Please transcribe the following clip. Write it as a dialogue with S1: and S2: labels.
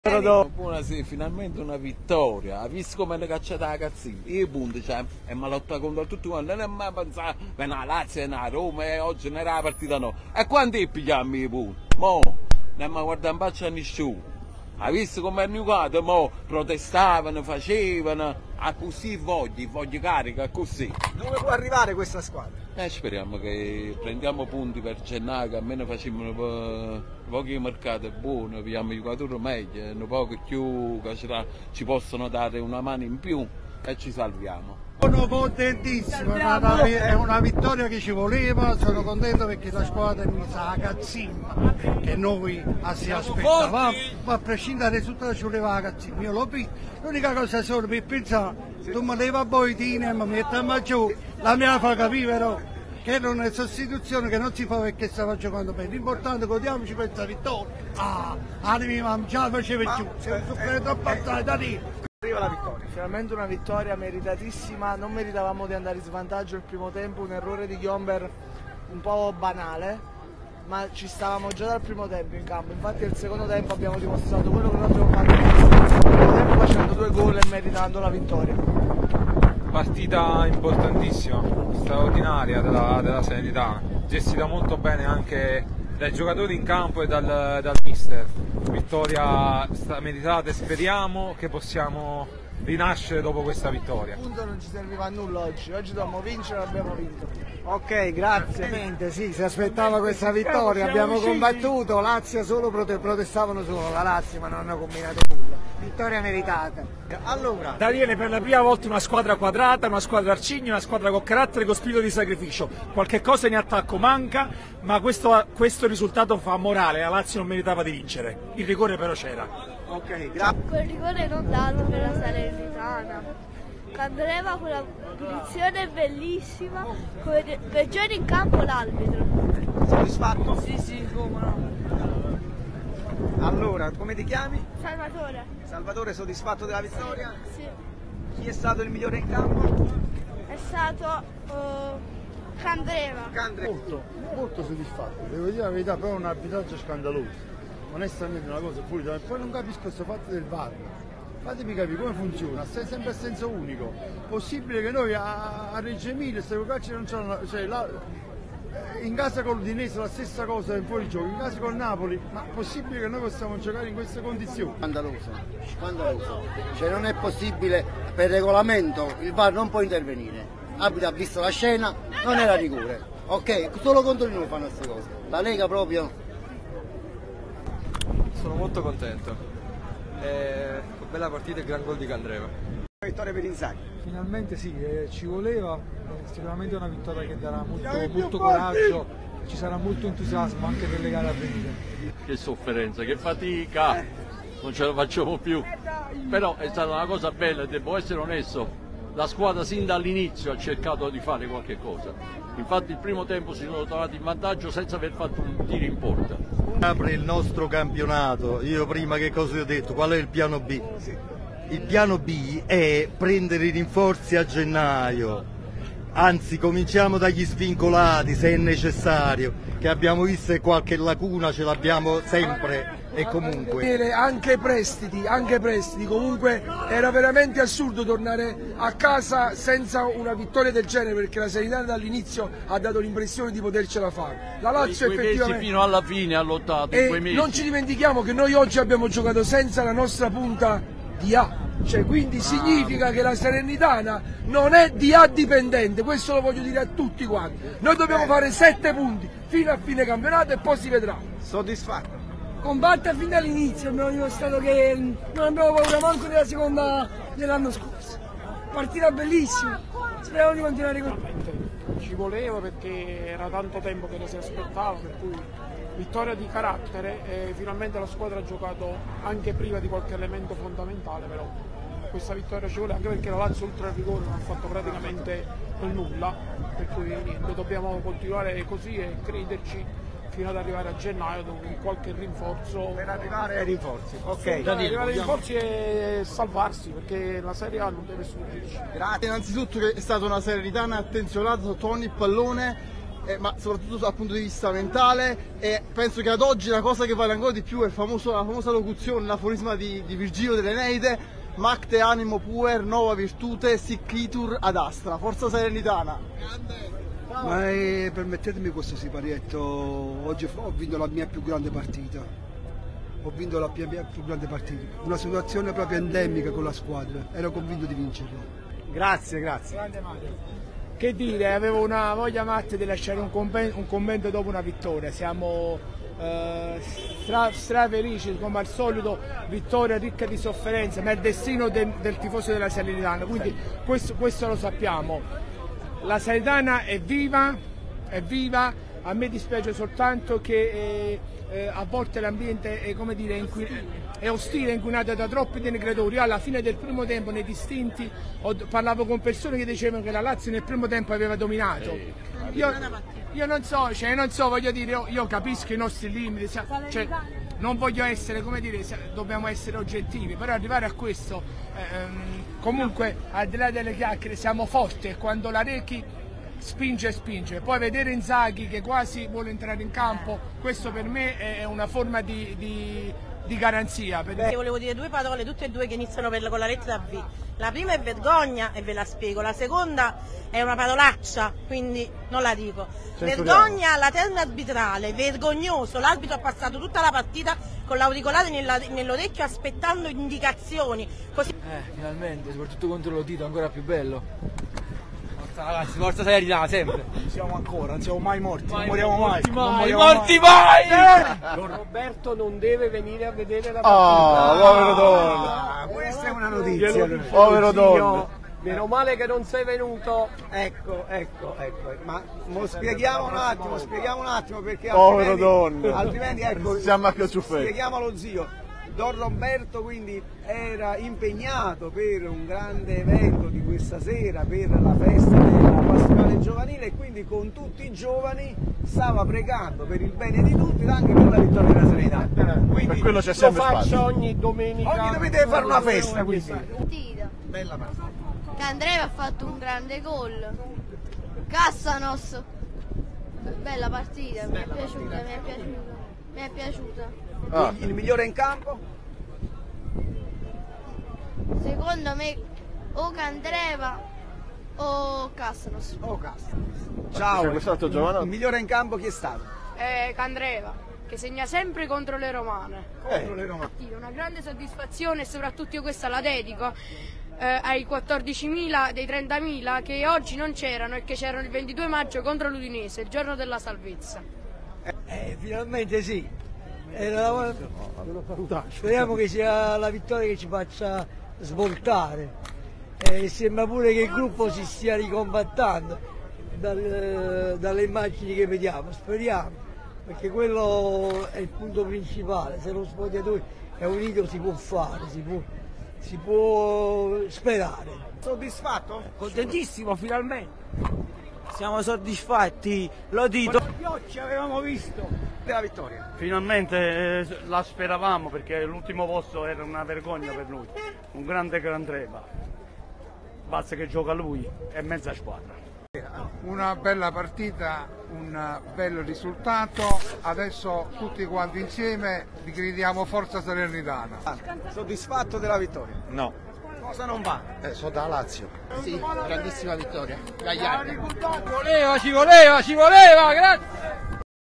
S1: Buonasera, finalmente una vittoria. Ha visto come hanno cacciato la ragazzina? I punti, cioè, e mi ha lottato contro tutti quanti. Non è mai pensato, che la Lazio e la Roma e oggi non era la partita no. E quando pigliamo i punti? Mo, non mi guarda in faccia a nessuno. Ha visto come hanno giocato? Mo, protestavano, facevano, a così voglio carica, così.
S2: Dove può arrivare questa squadra?
S1: Speriamo che prendiamo punti per gennaio, che almeno facciamo pochi mercati buoni, abbiamo giocatori meglio, un po' più che ci possono dare una mano in più e ci salviamo.
S3: Sono contentissimo, è una vittoria che ci voleva, sono contento perché la squadra è messa a cazzimma che noi si aspettavamo, ma a prescindere dal risultato ci voleva la cazzimma, io l'ho visto, l'unica cosa solo per pensare, tu mi leva boitine e mi mettiamo giù, la mia fa capire però che era una sostituzione che non si fa perché stava giocando bene, l'importante è godiamoci questa vittoria, animi ma ce la faceva giù, siamo sofferti abbastanza da lì.
S2: Arriva la vittoria.
S4: Finalmente una vittoria meritatissima, non meritavamo di andare in svantaggio il primo tempo, un errore di Ghiomber un po' banale, ma ci stavamo già dal primo tempo in campo, infatti nel secondo tempo abbiamo dimostrato quello che noi abbiamo fatto nel primo tempo facendo 2 gol e meritando la vittoria.
S5: Partita importantissima, straordinaria della Salernitana, gestita molto bene anche dai giocatori in campo e dal mister. Vittoria meritata e speriamo che possiamo rinascere dopo questa vittoria.
S4: Il punto non ci serviva a nulla oggi dobbiamo vincere e abbiamo vinto.
S2: Ok, grazie. Sì, si aspettava questa vittoria, abbiamo combattuto, Lazio solo protestavano solo, la Lazio ma non hanno combinato nulla. Vittoria meritata. Allora,
S6: Daniele, per la prima volta una squadra quadrata, una squadra arcigna, una squadra con carattere e con spirito di sacrificio. Qualche cosa in attacco manca, ma questo risultato fa morale, la Lazio non meritava di vincere. Il rigore però c'era.
S2: ok, grazie.
S7: Quel rigore non dato per la Salernitana. Candreva con la punizione bellissima, come peggiore in campo l'arbitro.
S2: Soddisfatto?
S7: Sì, come no.
S2: Allora, come ti chiami?
S7: Salvatore.
S2: Salvatore, soddisfatto della vittoria?
S7: Sì.
S2: Chi è stato il migliore in campo?
S7: È stato Candreva.
S3: Molto soddisfatto, devo dire la verità, però è un arbitraggio scandaloso, onestamente una cosa fuori da me. Poi non capisco questo fatto del VAR, fatemi capire come funziona, stai sempre a senso unico, possibile che noi a Reggio Emilia queste calci non c'hanno, cioè in casa con l'Udinese la stessa cosa in fuori gioco, in casa con Napoli, ma è possibile che noi possiamo giocare in queste condizioni?
S8: Scandaloso, cioè non è possibile, per regolamento il VAR non può intervenire, l'arbitro ha visto la scena, non era rigore, ok, solo contro di noi fanno queste cose, la Lega proprio.
S9: Sono molto contento, bella partita e gran gol di Candreva.
S2: Vittoria per Inzaghi.
S10: Finalmente sì, ci voleva, sicuramente è una vittoria che darà molto coraggio, ci sarà molto entusiasmo anche per le gare a venire.
S11: Che sofferenza, che fatica, non ce la facciamo più, però è stata una cosa bella, devo essere onesto, la squadra sin dall'inizio ha cercato di fare qualche cosa, infatti il primo tempo si sono trovati in vantaggio senza aver fatto un tiro in porta.
S12: Apre il nostro campionato, io prima che cosa ho detto, qual è il piano B? Il piano B è prendere i rinforzi a gennaio, anzi cominciamo dagli svincolati se è necessario, che abbiamo visto che qualche lacuna ce l'abbiamo sempre e comunque.
S13: Anche prestiti, comunque era veramente assurdo tornare a casa senza una vittoria del genere perché la Salernitana dall'inizio ha dato l'impressione di potercela fare. La Lazio effettivamente
S11: fino alla fine ha lottato in quei mesi.
S13: Non ci dimentichiamo che noi oggi abbiamo giocato senza la nostra punta di A, cioè quindi significa che la Salernitana non è di A dipendente, questo lo voglio dire a tutti quanti. Noi dobbiamo fare 7 punti fino a fine campionato e poi si vedrà.
S2: Soddisfatto?
S7: Combatte fin dall'inizio, abbiamo dimostrato che non abbiamo paura manco della seconda dell'anno scorso. Partita bellissima, speriamo di continuare così.
S14: Ci voleva perché era tanto tempo che lo si aspettava, per cui vittoria di carattere e finalmente la squadra ha giocato anche prima di qualche elemento fondamentale, però questa vittoria ci vuole anche perché la Lazio oltre al rigore non ha fatto praticamente nulla, per cui niente, dobbiamo continuare così e crederci fino ad arrivare a gennaio con qualche rinforzo.
S2: Per arrivare ai rinforzi, ok.
S14: Per arrivare ai rinforzi e salvarsi perché la Serie A non deve sfuggirci.
S2: Grazie.
S3: Innanzitutto che è stata una Salernitana attenzionata sotto ogni pallone,
S15: ma soprattutto dal punto di vista mentale, e penso che ad oggi la cosa che vale ancora di più è la famosa locuzione, l'aforisma di Virgilio dell'Eneide: Macte animo puer, nova virtute, sic itur ad astra. Forza Salernitana!
S16: Ma permettetemi questo siparietto, oggi ho vinto la mia più grande partita. Ho vinto la mia più grande partita, una situazione proprio endemica con la squadra, ero convinto di vincerla.
S2: Grazie.
S14: Grande Mario. Che dire, avevo una voglia matta di lasciare un commento dopo una vittoria. Siamo felici, come al solito, vittoria ricca di sofferenza, ma è il destino del tifoso della Salernitana, quindi questo lo sappiamo. La Salernitana è viva, a me dispiace soltanto che a volte l'ambiente è, come dire, è ostile, inquinato da troppi denigratori. Io alla fine del primo tempo, nei distinti, parlavo con persone che dicevano che la Lazio nel primo tempo aveva dominato. Io non so, voglio dire, io capisco i nostri limiti, cioè, non voglio essere, come dire, dobbiamo essere oggettivi, però arrivare a questo, comunque al di là delle chiacchiere siamo forti, e quando la Rechi spinge, poi vedere Inzaghi che quasi vuole entrare in campo, questo per me è una forma di garanzia.
S17: Volevo dire due parole, tutte e due che iniziano con la lettera V. La prima è vergogna e ve la spiego, la seconda è una parolaccia, quindi non la dico. Vergogna, la terna arbitrale, vergognoso, l'arbitro ha passato tutta la partita con l'auricolare nell'orecchio aspettando indicazioni. Così...
S9: finalmente, soprattutto contro lo Tito, ancora più bello.
S18: Ragazzi, forza Salernitana sempre.
S6: Siamo ancora, non siamo mai morti, non
S18: moriamo mai.
S6: Morti mai!
S19: Don Roberto non deve venire a vedere la
S15: partita. Povero Don!
S2: Questa è una notizia.
S15: Povero Don!
S19: Meno male che non sei venuto.
S2: Ecco. Ma spieghiamo un attimo perché
S15: povero Don!
S2: Altrimenti ecco, spieghiamo allo zio. Don Roberto quindi era impegnato per un grande evento di questa sera, per la festa della pastorale giovanile, e quindi con tutti i giovani stava pregando per il bene di tutti ed anche per la vittoria della Salernitana. Quindi
S15: per quello c'è sempre spazio.
S19: Ogni domenica.
S2: Ogni domenica deve fare una festa, quindi.
S20: Bella partita. Candreva ha fatto un grande gol. Cassanos. Bella partita, mi è piaciuta.
S2: Il migliore in campo?
S20: Secondo me o Candreva o Cassanos.
S2: Ciao, il migliore in campo chi è stato?
S21: Candreva, che segna sempre contro le romane. Una grande soddisfazione, e soprattutto io questa la dedico ai 14.000 dei 30.000 che oggi non c'erano e che c'erano il 22 maggio contro l'Udinese, il giorno della salvezza.
S22: Finalmente sì. Speriamo che sia la vittoria che ci faccia svoltare. Sembra pure che il gruppo si stia ricompattando dalle immagini che vediamo, speriamo, perché quello è il punto principale. Se lo spogliatoio è unito si può fare, si può sperare.
S2: Soddisfatto?
S22: Contentissimo, finalmente. Siamo soddisfatti, lo dico.
S2: La pioggia avevamo visto della vittoria.
S23: Finalmente la speravamo, perché l'ultimo posto era una vergogna per noi. Un grande Candreva. Basta che gioca lui e mezza squadra.
S24: Una bella partita, un bel risultato. Adesso tutti quanti insieme vi gridiamo forza Salernitana.
S2: Soddisfatto della vittoria?
S24: No.
S2: Cosa non va?
S24: Sono da Lazio.
S18: Sì, grandissima vittoria. Gagliardi.
S6: Ci voleva, grazie!